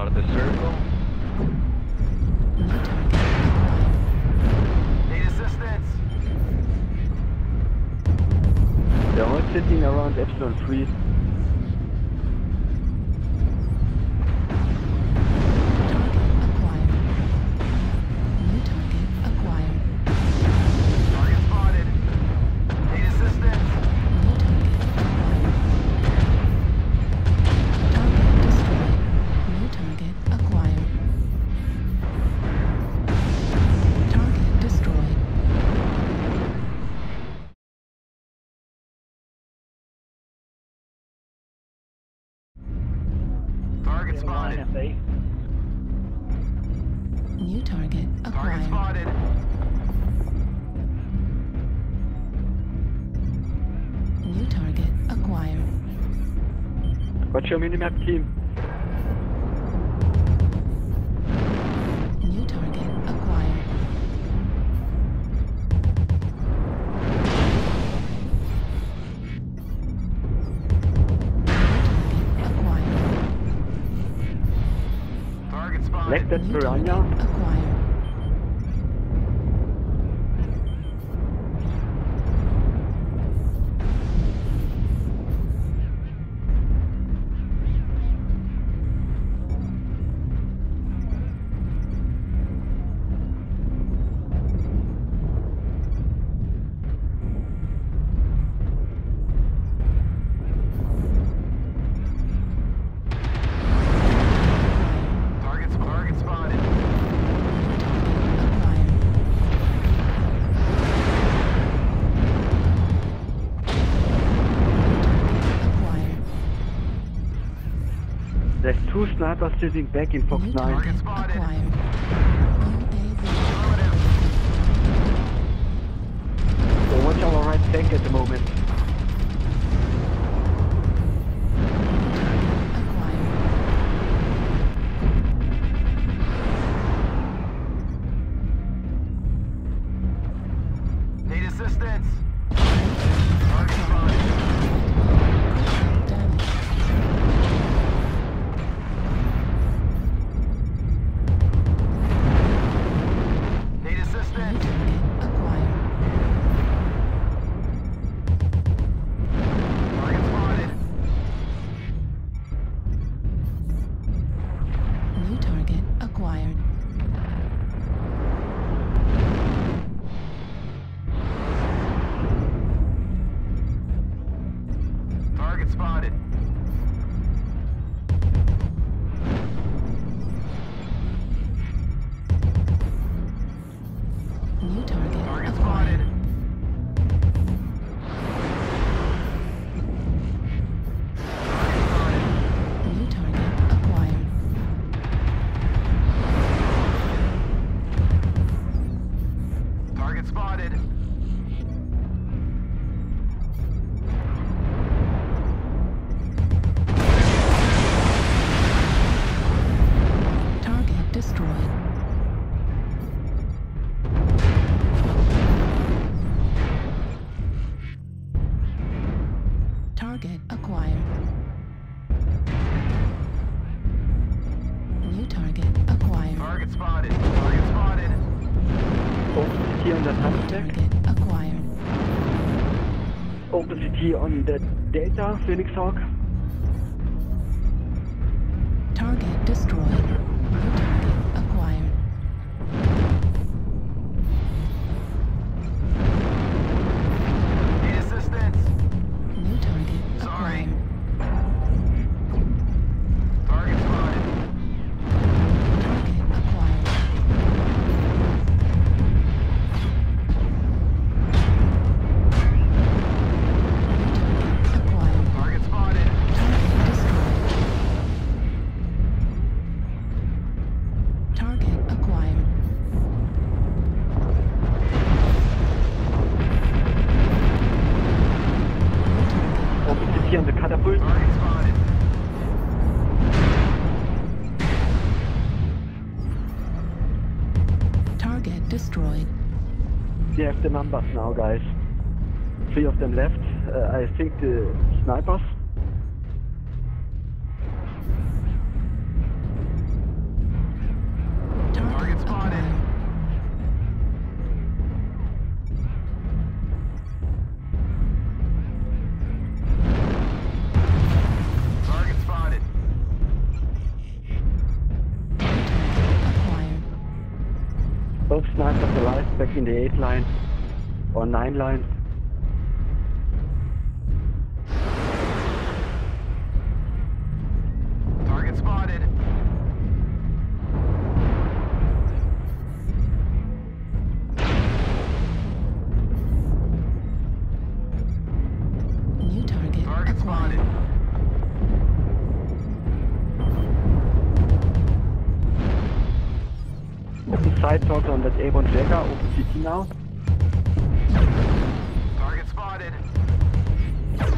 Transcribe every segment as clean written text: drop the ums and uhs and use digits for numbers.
out the circle. Need assistance. They're all sitting around Epsilon 3. Target spotted. New target Target acquired. spotted. New target acquired. What's your minimap team? New target acquired. Target spotted. Like that New piranha? target acquired. Target spotted. There's two snipers sitting back in Fox 9. Target spotted. So watch our right flank at the moment. Need assistance. Target spotted. Need assistance. Target spotted. New target acquired. Target spotted. New target Target acquired. spotted. New target acquired. Target spotted. Target destroyed. Target acquired. New target acquired. Target spotted. Target spotted. Open CT on the Tankdeck. Target acquired. Open CT on the Delta, Phoenix Hawk. Target destroyed. New target acquired. Need assistance. New target Sorry. acquired. Target spotted. Target acquired. Acquired. Target spotted. Target destroyed. Target acquired. Open CT on the Catapult. Target spotted. Target destroyed. We have the numbers now, guys. 3 of them left. I think the snipers. in the 8 line or 9 line. Target spotted. New target Target acquired. spotted. Open sights also on that Avon Jaeger, open CT now. Target spotted. Right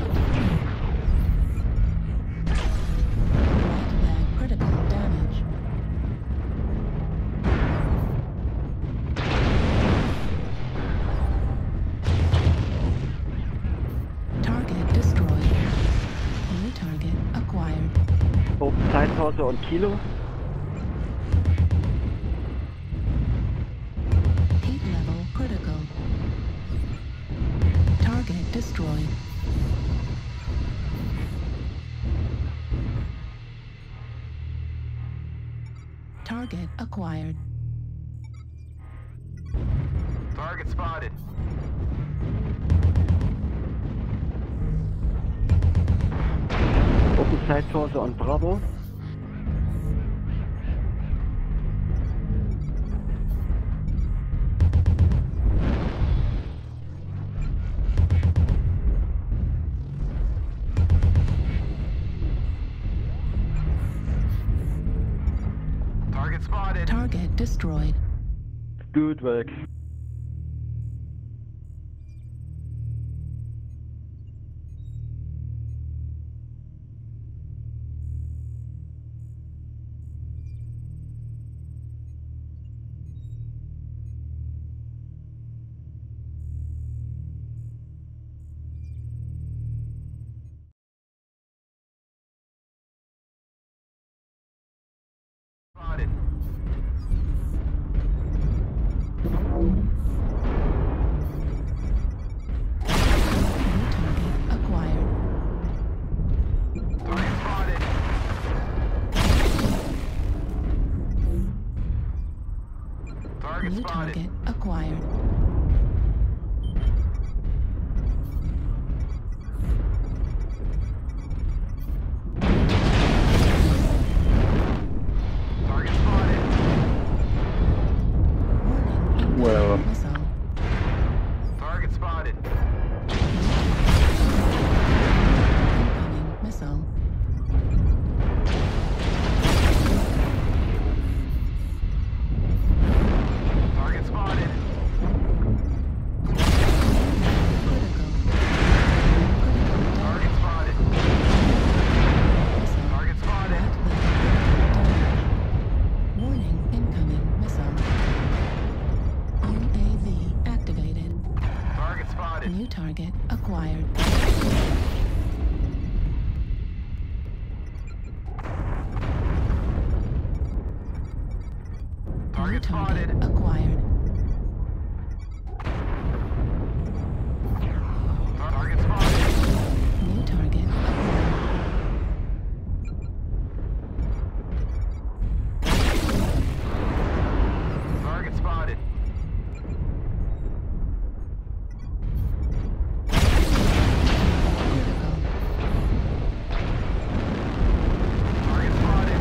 leg critical damage. Target destroyed. New target acquired. Open sights also on Kilo. Heat level critical. Target destroyed. Target acquired. Target spotted. Open sights also on Bravo. Target spotted. Target destroyed. Good work. Spotted. New target acquired. Target spotted. Target New spotted. target acquired. Target spotted. Warning. Well, Missile. Target spotted. Incoming missile. Target spotted. Critical. Target spotted. Missile. Target spotted. Warning, incoming missile. UAV activated. Target spotted. New target acquired. New Target target spotted. acquired. Target spotted. New target acquired. Target spotted. Critical. Target spotted.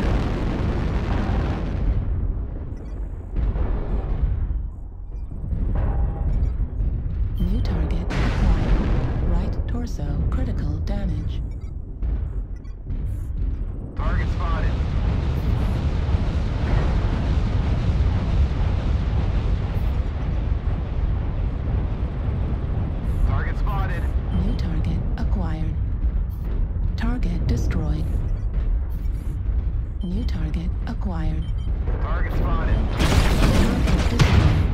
New target acquired. Right torso critical damage. Target spotted. Target spotted. New target acquired. Target destroyed. New target acquired. Target spotted. Target destroyed.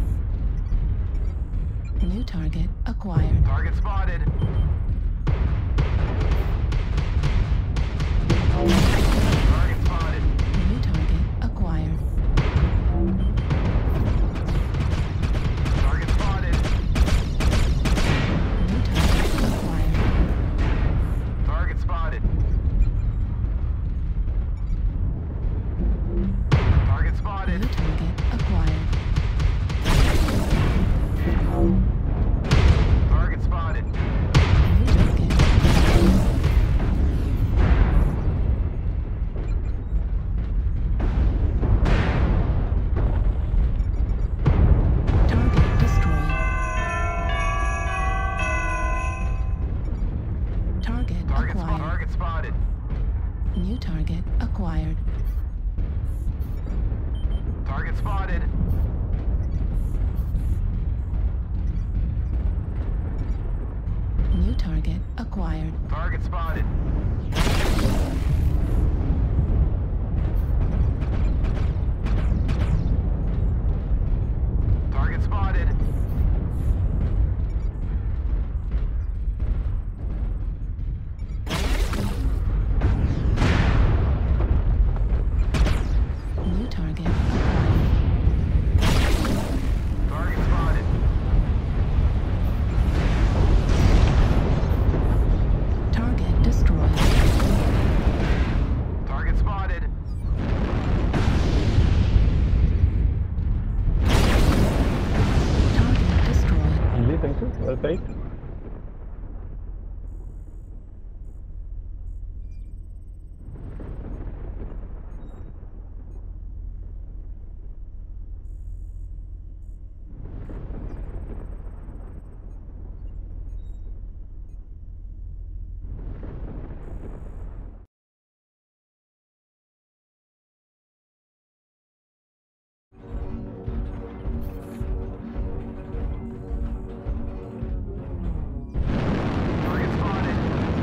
New target acquired. Target spotted. Target spotted. New target acquired. Target spotted. New target acquired. Target spotted. Target spotted. New target acquired. acquired. Target spotted. New target acquired. Target spotted. New target acquired. Target spotted. Target spotted. New target acquired. Target spotted. Target destroyed. Target spotted. Target destroyed. Easy, thank you. Well played. Target spotted.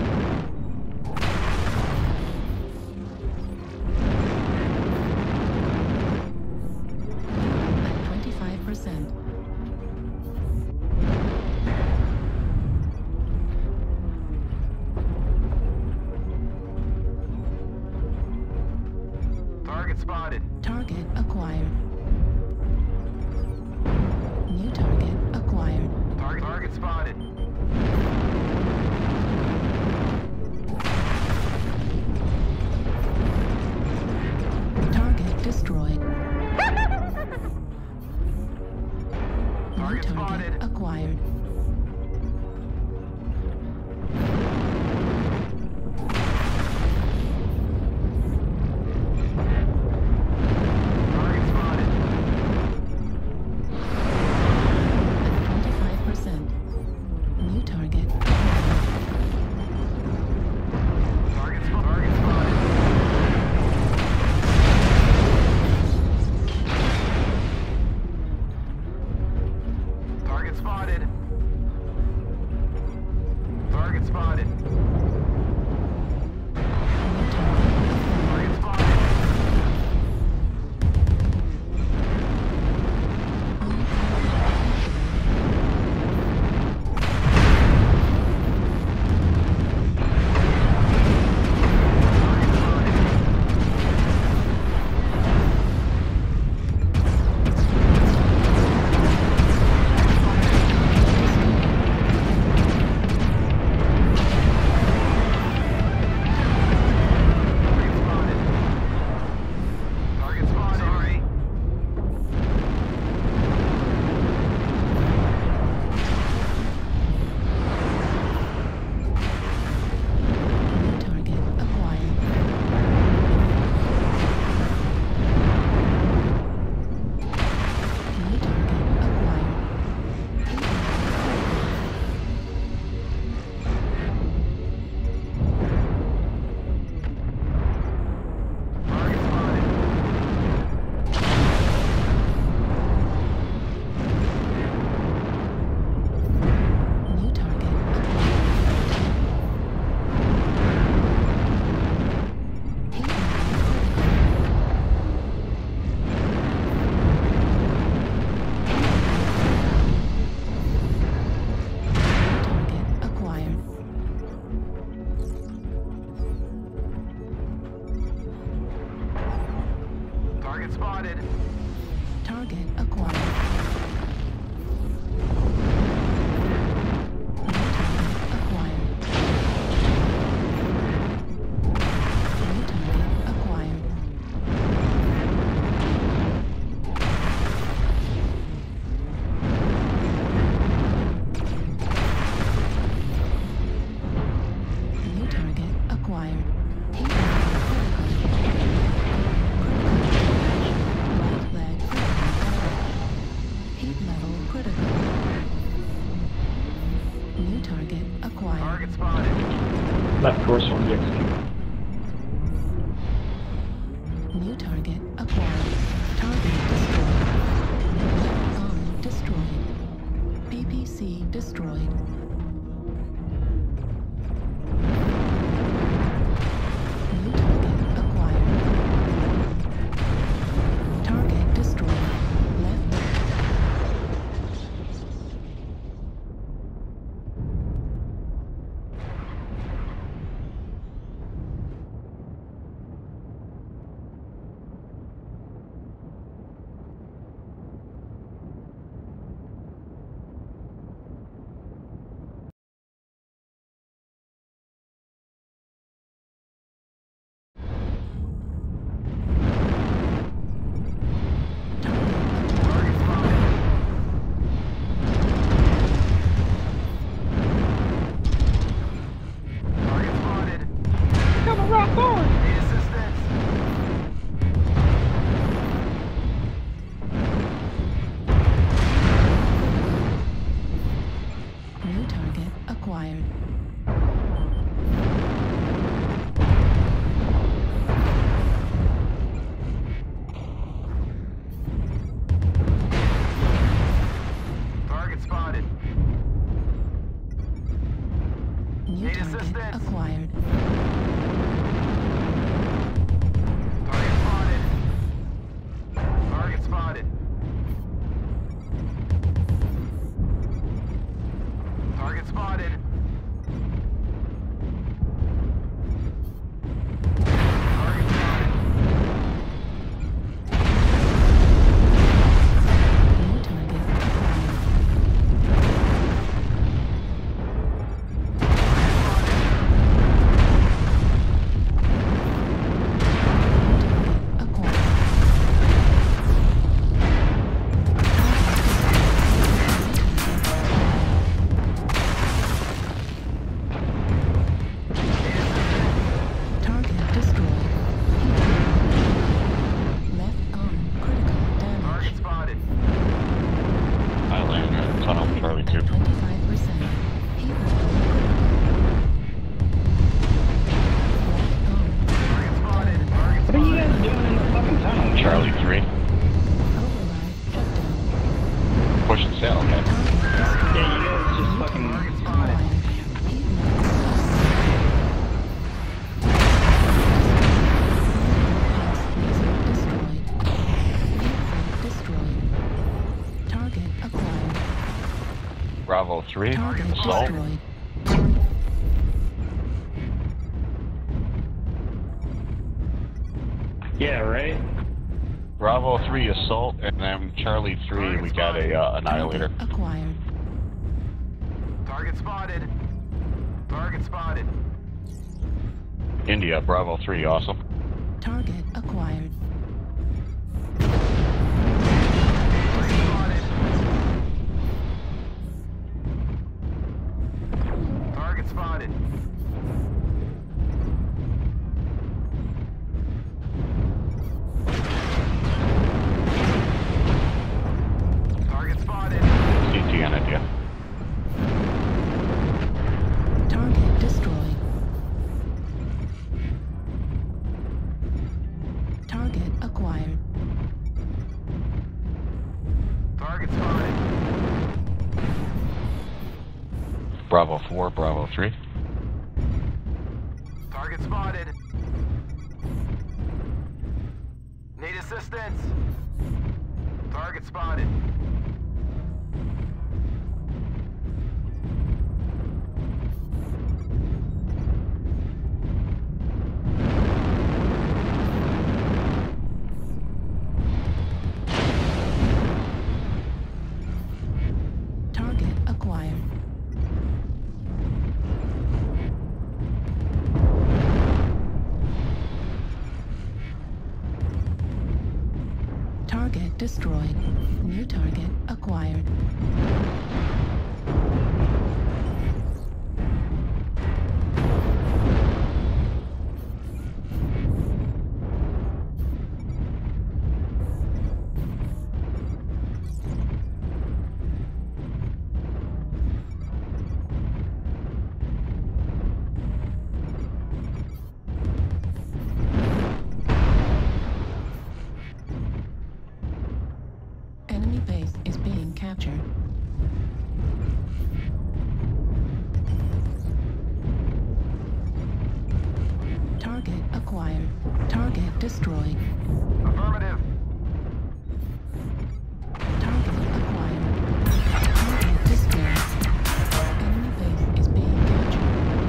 At 25%. Target spotted. Target acquired. New target acquired. Target spotted. Target destroyed. New Target target spotted. acquired. Target spotted. At 25%. New target acquired. Target spotted. Target spotted. Target spotted. New target acquired. Target spotted. Target spotted. Target spotted. Target spotted. Sorry. New target acquired. New target acquired. Target spotted. New target acquired. Target acquired. Target spotted. Target acquired. New target acquired. New target acquired. New target acquired. Heat level critical. New target acquired. Target spotted. Left Course 1 to execute. New target acquired. Target destroyed. Left arm destroyed. PPC destroyed. New target acquired. Target destroyed. Left. Target spotted. Target spotted. Gonna rock on! Need assistance. New target acquired. Target spotted. New Need target assistance. acquired. Target spotted. Target spotted. Target spotted. Target spotted. New target acquired. Target destroyed. Left arm critical damage. Target spotted. I landed in the tunnel, Charlie 2. 25%. Heat level Target spotted. Target What are you spotted. guys doing in the fucking tunnel? Charlie 3. override shutdown. Push the sail, man. Yeah, you guys just fucking... Target spotted. Heat level destroyed. Vehicle destroyed. Target acquired. Bravo 3. Target Assault. destroyed. Yeah, right? Bravo 3 assault, and then Charlie 3, we got a annihilator. Target acquired. Target spotted. Target spotted. India, Bravo 3, awesome. Target acquired. Target spotted. Target spotted. Target spotted. CT on India. Target destroyed. Target acquired. Target spotted. Bravo 4, Bravo 3. Target spotted. Need assistance. Target spotted. Target acquired. Target destroyed. New target acquired. captured. Target acquired. Target destroyed. Affirmative. Target acquired. Target destroyed. Enemy base is being captured.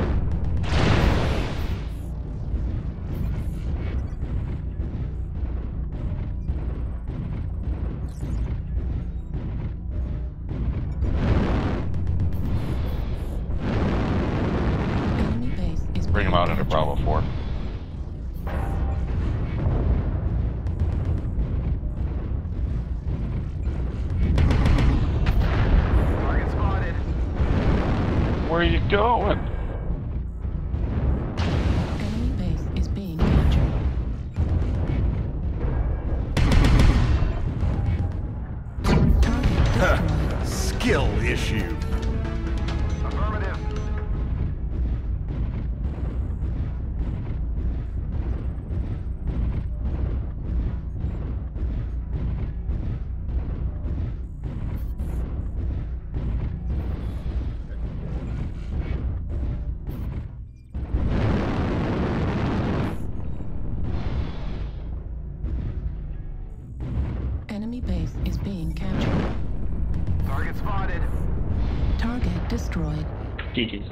Enemy base is Bring him being out into captured. Bravo 4. Target spotted. Where are you going? Enemy base is being captured. Target destroyed. Skill issue. Affirmative. Enemy base is being captured. Target spotted. Target destroyed. GG's.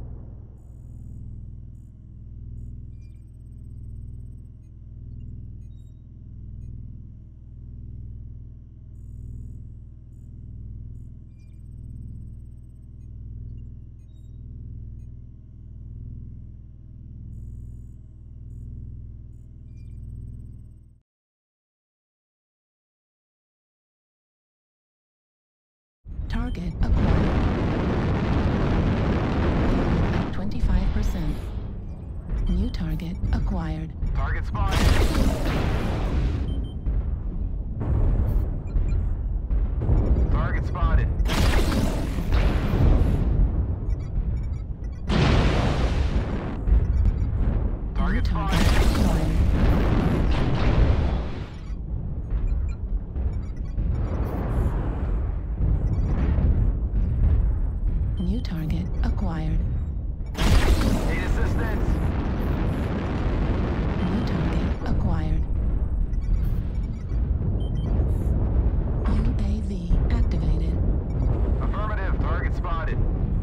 Target acquired. 25%. New target acquired. Target spotted. Target spotted. New Target target spotted. acquired. New target acquired. Need assistance. New target acquired. UAV activated. Affirmative. Target spotted.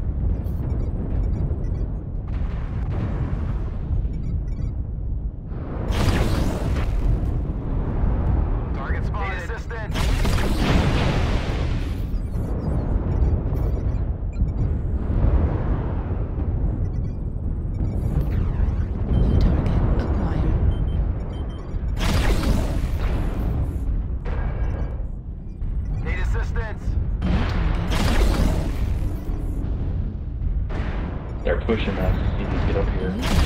Target spotted. Need assistance. New target acquired. Need assistance. New target acquired. They're pushing us. You need to get up here. New target